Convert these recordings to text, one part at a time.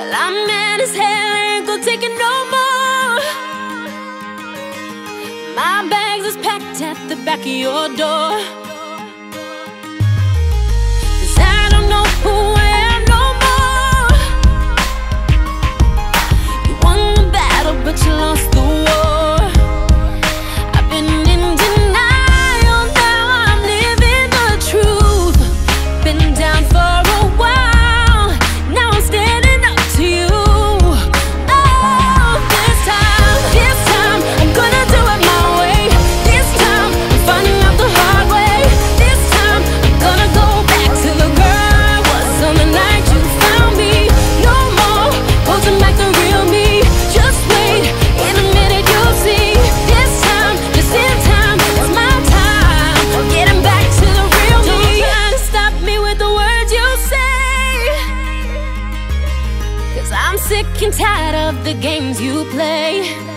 I'm mad as hell, ain't gon' take it no more. My bags is packed at the back of your door. 'Cause I don't know who I am no more. You won the battle, but you lost the war. I've been in denial, now I'm living the truth. Been down for a while, now I'm standing up to you. Oh, this time, I'm gonna do it my way. This time, I'm finding out the hard way. This time, I'm gonna go back to the girl I was on the night you found me. No more holding back the real me. Just wait, in a minute you'll see. This time, just in time, it's my time. I'm getting back to the real me. Don't try to stop me with the words you say, 'cause I'm sick and tired of the games you play.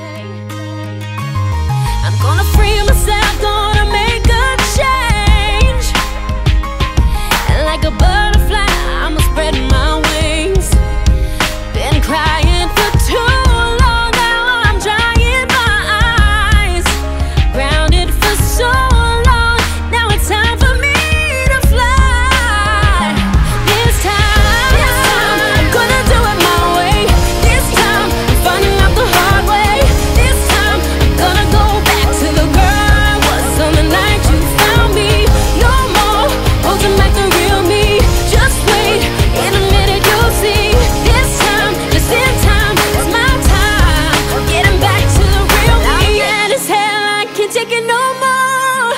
I'm gonna free myself, gonna make a change. And like a butterfly, I'ma spread my wings. Been crying for too long, now I'm drying my eyes. Grounded for so long, now it's time for me to fly. This time, I'm gonna do it my way. This time, I'm finding out the hard way. This time, I'm gonna go back to the girl I was on the night you found me. No more holding back the real me. Just wait, in a minute you'll see. This time, just in time, it's my time. I'm getting back to the real me. I'm mad as hell, I can't take it no more.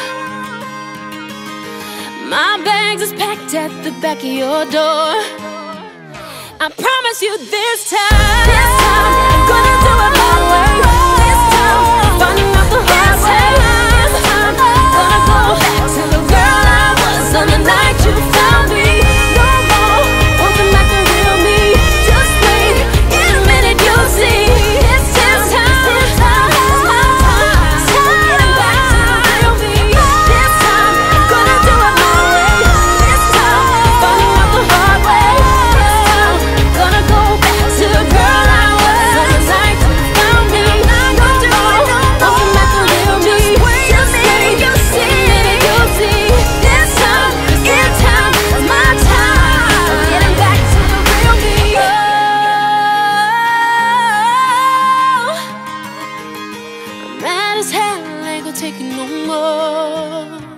My bags is packed at the back of your door. I promise you this time, I'm gonna do it my way. This time, finding out the hard way. This time, gonna go back to the girl I was on the night you found me. No more holding back the real me. Just wait, in a minute you'll see. This time, it's my time. Getting back to the real me. This time, I'm gonna do it my way. This time, finding out the hard way. This time, gonna go back to the girl I was on the night you found me. No more holding back the real me. Just wait, in a minute you'll see. This time, in time, it's my time. Getting back to the real me. Oh, I'm mad as hell, I ain't gon' take it no more.